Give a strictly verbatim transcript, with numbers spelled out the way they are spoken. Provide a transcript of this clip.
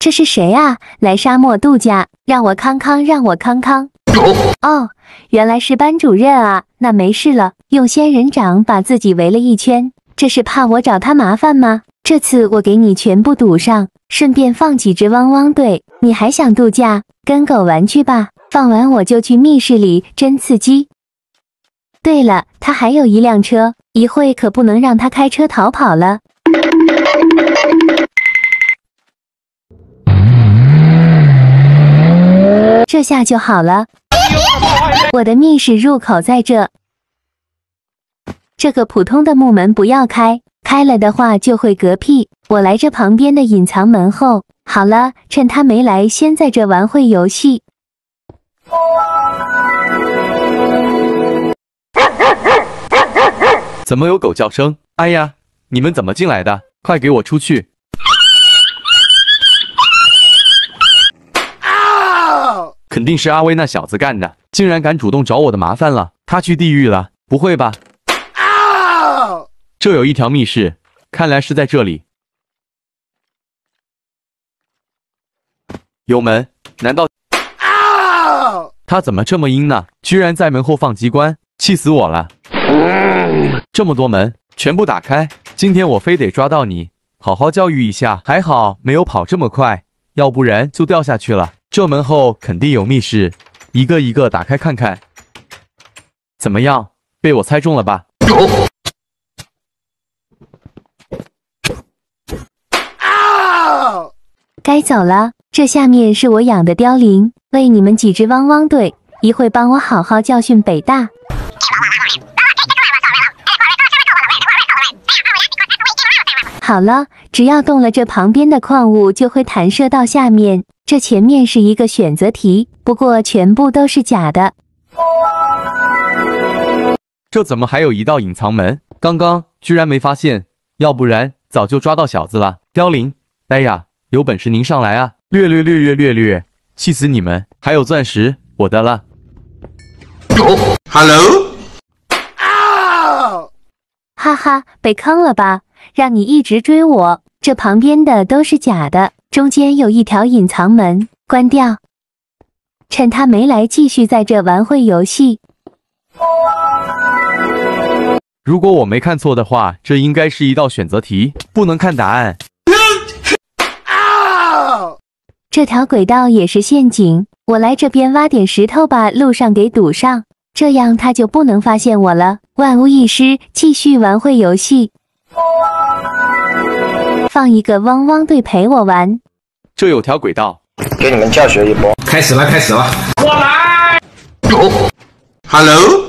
这是谁啊？来沙漠度假，让我康康，让我康康。哦，原来是班主任啊，那没事了。用仙人掌把自己围了一圈，这是怕我找他麻烦吗？这次我给你全部堵上，顺便放几只汪汪队。你还想度假？跟狗玩去吧。放完我就去密室里，真刺激。对了，他还有一辆车，一会可不能让他开车逃跑了。这下就好了。我的密室入口在这。这个普通的木门不要开，开了的话就会嗝屁。我来这旁边的隐藏门后。好了，趁他没来，先在这玩会游戏。 怎么有狗叫声？哎呀，你们怎么进来的？快给我出去！肯定是阿威那小子干的，竟然敢主动找我的麻烦了。他去地狱了？不会吧？这有一条密室，看来是在这里。有门？难道？他怎么这么阴呢？居然在门后放机关，气死我了！这么多门，全部打开！今天我非得抓到你，好好教育一下。还好没有跑这么快，要不然就掉下去了。这门后肯定有密室，一个一个打开看看。怎么样？被我猜中了吧？ 该走了，这下面是我养的凋零，为你们几只汪汪队，一会帮我好好教训北大。好了，只要动了这旁边的矿物，就会弹射到下面。这前面是一个选择题，不过全部都是假的。 这怎么还有一道隐藏门？刚刚居然没发现，要不然早就抓到小子了。凋零，哎呀，有本事您上来啊！略略略略略略，气死你们！还有钻石，我的了。 Hello？ 哈哈，被坑了吧？让你一直追我，这旁边的都是假的，中间有一条隐藏门，关掉。趁他没来，继续在这玩会游戏。 如果我没看错的话，这应该是一道选择题，不能看答案。 这条轨道也是陷阱，我来这边挖点石头把路上给堵上，这样他就不能发现我了。万无一失，继续玩会游戏。放一个汪汪队陪我玩。 这有条轨道， 给你们教学一波。开始了，开始了。我来。Hello。